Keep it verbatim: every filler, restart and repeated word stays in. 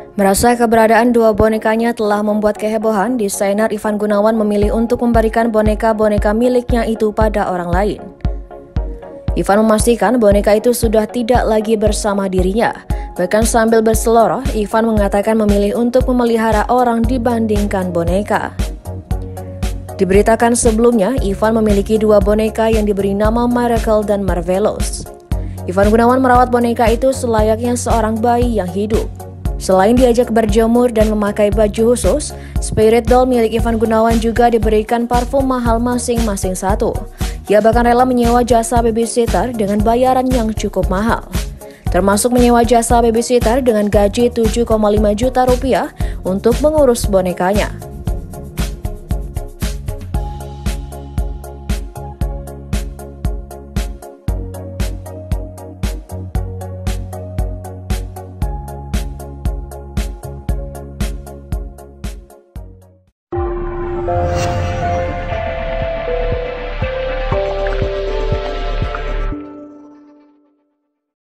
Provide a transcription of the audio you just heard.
Merasa keberadaan dua bonekanya telah membuat kehebohan, desainer Ivan Gunawan memilih untuk memberikan boneka-boneka miliknya itu pada orang lain. Ivan memastikan boneka itu sudah tidak lagi bersama dirinya. Bahkan sambil berseloroh, Ivan mengatakan memilih untuk memelihara orang dibandingkan boneka. Diberitakan sebelumnya, Ivan memiliki dua boneka yang diberi nama Miracle dan Marvelous. Ivan Gunawan merawat boneka itu selayaknya seorang bayi yang hidup. Selain diajak berjemur dan memakai baju khusus, spirit doll milik Ivan Gunawan juga diberikan parfum mahal masing-masing satu. Ia bahkan rela menyewa jasa babysitter dengan bayaran yang cukup mahal, termasuk menyewa jasa babysitter dengan gaji tujuh koma lima juta rupiah untuk mengurus bonekanya.